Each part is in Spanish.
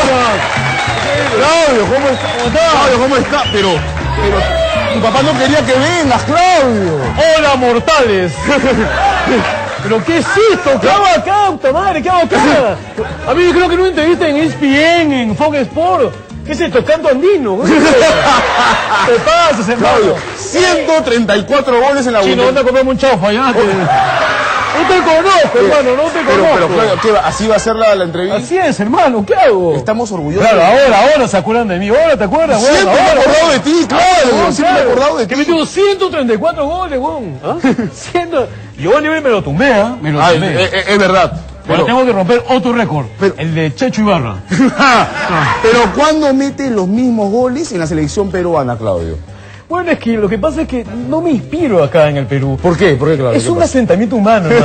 Claudio, ¿cómo está? Claudio, ¿cómo está? Pero, tu papá no quería que vengas, Claudio. Hola, mortales. ¿Pero qué es esto? ¿Qué hago acá, puta madre? ¿Qué hago acá? A mí yo creo que no entrevista en ESPN, en Fox Sport. ¿Qué es esto? Canto andino. ¿Qué te pasa, hermano? Claudio, 134 goles en la Chino, anda a comerme un chaufa, ya. No te conozco, hermano, no te conozco. Pero Claudio, ¿qué va? ¿Así va a ser la entrevista? Así es, hermano, ¿qué hago? Estamos orgullosos. Claro, ahora se acuerdan de mí. Ahora, ¿te acuerdas? Siempre me he acordado de ti, Claudio. Siempre me he acordado de ti. Que metió 134 goles, weón. ¿Ah? Yo me lo tumbé, ¿ah? Me lo tumbé. Es verdad. Pero tengo que romper otro récord, el de Checho Ibarra. Pero ¿cuándo mete los mismos goles en la selección peruana, Claudio? Bueno, es que lo que pasa es que no me inspiro acá en el Perú. ¿Por qué? ¿Por qué, Claudio? Es un asentamiento humano, hermano.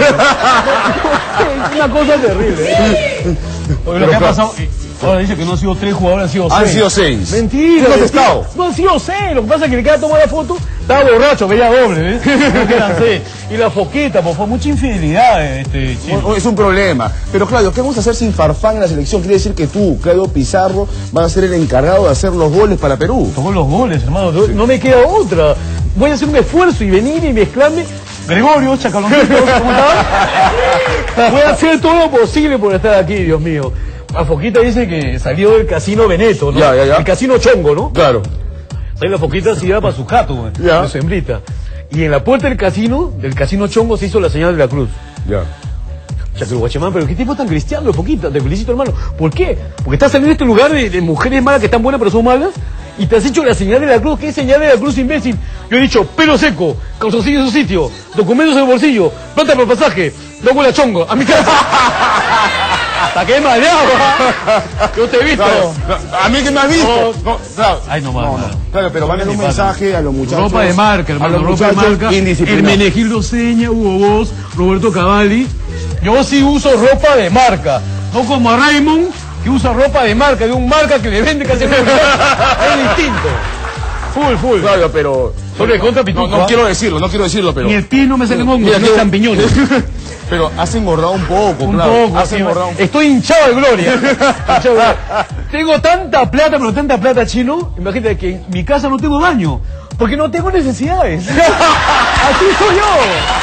Es una cosa terrible. Porque lo que ha pasado... Ahora dice que no han sido 3 jugadores, han sido 6. Han sido 6. Mentira. ¿Dónde has estado? No han sido 6. Lo que pasa es que le queda tomar la foto, estaba borracho, veía doble, ¿ves? No quedan 6. Y la foqueta, por favor, mucha infidelidad, Chino. Es un problema. Pero Claudio, ¿qué vamos a hacer sin Farfán en la selección? Quiere decir que tú, Claudio Pizarro, vas a ser el encargado de hacer los goles para Perú. Todos los goles, hermano. No me queda otra. Voy a hacer un esfuerzo y venir y mezclarme. Gregorio, Chacaloncito, ¿cómo estás? Voy a hacer todo lo posible por estar aquí, Dios mío. A Foquita dice que salió del casino Veneto, ¿no? Ya. El casino Chongo, ¿no? Claro. Ahí la Foquita se iba para su jato, de su hembrita. Y en la puerta del casino Chongo, se hizo la señal de la cruz. Ya. Chacro Guachemán, pero qué tipo tan cristiano, Foquita, te felicito, hermano. ¿Por qué? Porque estás saliendo de este lugar de mujeres malas que están buenas pero son malas, y te has hecho la señal de la cruz. ¿Qué es señal de la cruz, imbécil? Yo he dicho, pelo seco, calzoncillo en su sitio, documentos en el bolsillo, plata por el pasaje, no huele a chongo, a mi casa. Hasta que mareado. Yo te he visto. Claro. A mí que me has visto. No. Claro. Ay, no más. Claro, pero manden un mensaje a los muchachos. Ropa de marca, hermano. Ropa de marca. Hermenegildo Seña, Hugo Boss, Roberto Cavalli. Yo sí uso ropa de marca. No como a Raymond, que usa ropa de marca, de un marca que le vende casi. Es distinto. Full. Claro, pero... Sobre contra pitufo. No quiero decirlo, pero... Ni el pie no me salen hongos, ni champiñones. Pero has engordado un poco, Un claro. poco, Has engordado un poco. Estoy hinchado de gloria. Tengo tanta plata, pero tanta plata, Chino. Imagínate que en mi casa no tengo baño, porque no tengo necesidades. Así soy yo.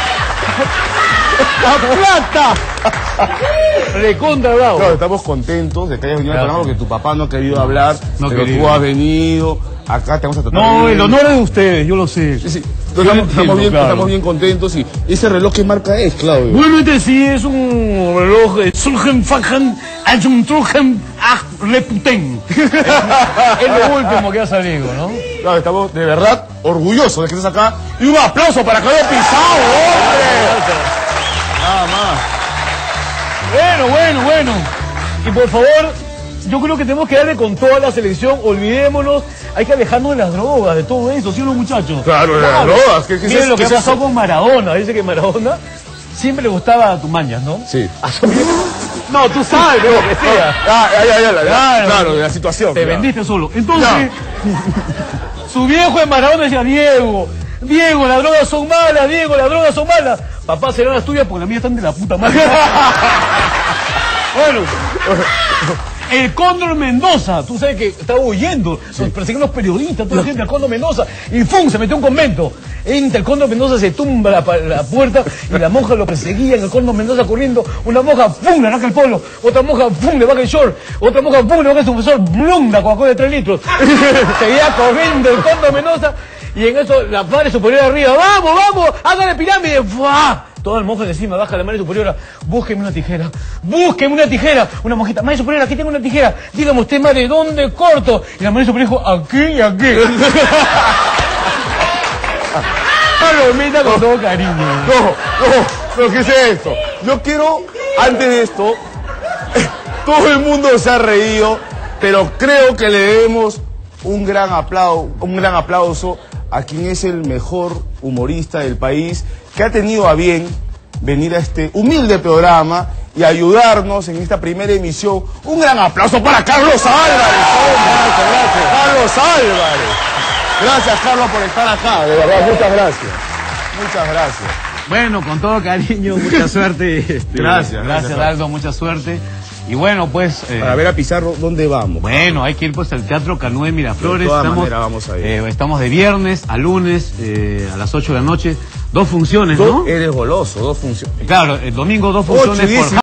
¡La plata! Recontra bravo. Claro, estamos contentos de que hayas venido al programa porque tu papá no ha querido hablar, pero tú has venido. Acá te vamos a tratar. No, el honor es de ustedes, yo lo sé. Sí. Estamos bien contentos y ese reloj, ¿qué marca es, Claudio? Bueno, sí es un reloj Sulgen Fagen Ajumtrugen Reputen. Es lo último que ha salido, ¿no? Claro, estamos de verdad orgullosos de que estés acá. Y un aplauso para Claudio Pizarro, hombre. Nada más. Bueno. Y por favor, yo creo que tenemos que darle con toda la selección, olvidémonos, hay que alejarnos de las drogas, de todo eso, ¿sí o no, muchachos? Claro, de las drogas. Miren lo que pasó con Maradona, dice que Maradona siempre le gustaba a Tumañas, ¿no? Sí. No, tú sabes lo que sea. Claro, de la situación. Te vendiste solo. Entonces, su viejo de Maradona decía, Diego, las drogas son malas, Diego, las drogas son malas. Papá, serán las tuyas porque las mías están de la puta madre. Bueno, el Cóndor Mendoza, tú sabes que estaba huyendo, nos persiguen los periodistas, toda la gente, el Cóndor Mendoza, y ¡fum! Se metió a un convento. Entra el Cóndor Mendoza, se tumba la puerta y la monja lo perseguía, el Cóndor Mendoza corriendo, una monja, ¡pum! Le arranca el polo, otra monja, ¡pum! Le baja el short, otra monja, ¡pum! Le baja el profesor, ¡blum! La Coca-Cola de 3 litros. Seguía corriendo el Cóndor Mendoza y en eso la madre superior arriba, ¡vamos! ¡Hágale pirámide! ¡Fua! Toda la monja de encima baja la madre superiora, búsqueme una tijera. Una monjita, madre superiora, aquí tengo una tijera. Dígame usted, madre, ¿dónde corto? Y la madre superiora dijo, aquí y aquí. Palomita con todo cariño. No, ¿qué es esto? Yo quiero, antes de esto, todo el mundo se ha reído, pero creo que le debemos un gran aplauso a quien es el mejor humorista del país, que ha tenido a bien venir a este humilde programa y ayudarnos en esta primera emisión. Un gran aplauso para Carlos Álvarez. Gracias. Carlos Álvarez. Gracias, Carlos, por estar acá. De verdad, muchas gracias. Bueno, con todo cariño, mucha suerte. Gracias, Aldo, mucha suerte. Y bueno, pues... Para ver a Pizarro, ¿dónde vamos? Bueno, hay que ir pues al Teatro Canoe de Miraflores. De todas maneras vamos a ir. Estamos de viernes a lunes a las 8 de la noche. 2 funciones, ¿no? Eres goloso, 2 funciones. Claro, el domingo 2 8 y funciones 10 por